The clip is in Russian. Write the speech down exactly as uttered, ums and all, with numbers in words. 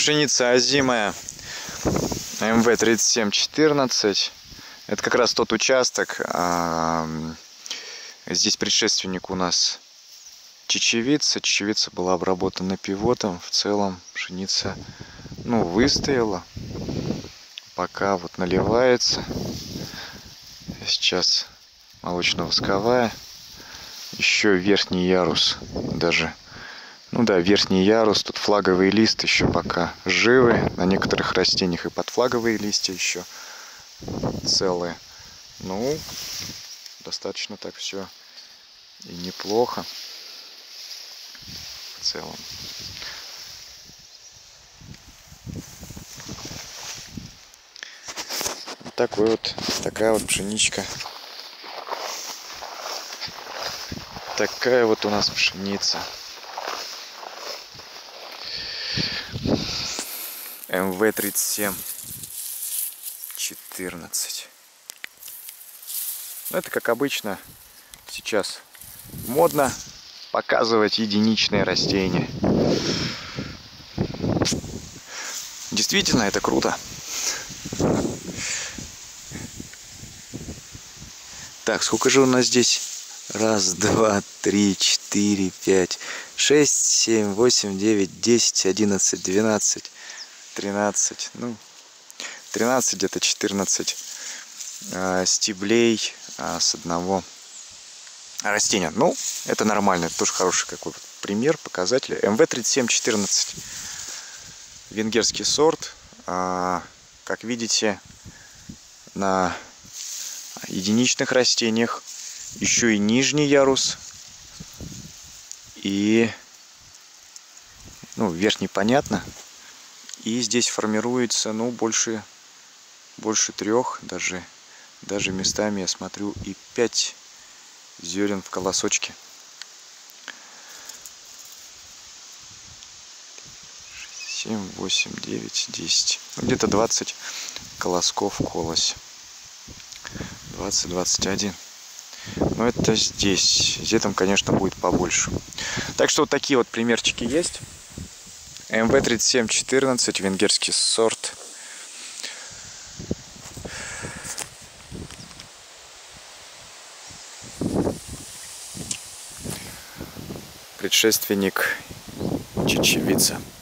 Пшеница озимая эм вэ тридцать семь четырнадцать. Это как раз тот участок. Здесь предшественник у нас чечевица. Чечевица была обработана пивотом. В целом пшеница, ну, выстояла. Пока вот наливается. Сейчас молочно-восковая. Еще верхний ярус даже. Ну да, верхний ярус. Тут флаговый лист еще пока живы. На некоторых растениях и подфлаговые листья еще целые. Ну, достаточно так все и неплохо в целом. Вот такой вот, такая вот пшеничка. Такая вот у нас пшеница. эм вэ тридцать семь четырнадцать. Ну, это как обычно сейчас модно показывать единичные растения. Действительно, это круто. Так, сколько же у нас здесь? Раз, два, три, четыре, пять, шесть, семь, восемь, девять, десять, одиннадцать, двенадцать, тринадцать. Ну, тринадцать, где-то четырнадцать э, стеблей э, с одного растения. Ну, это нормально. Это тоже хороший какой пример, показатель. эм вэ тридцать семь четырнадцать. Венгерский сорт. Э, как видите, на единичных растениях еще и нижний ярус, и ну, верхний понятно, и здесь формируется, ну, больше больше трех, даже даже местами я смотрю и пять зерен в колосочке. семь, восемь, девять, десять, ну, где-то двадцать колосков в колосе. двадцать, двадцать один. Но это здесь. Здесь там, конечно, будет побольше. Так что вот такие вот примерчики есть. эм вэ тридцать семь четырнадцать, венгерский сорт. Предшественник чечевица.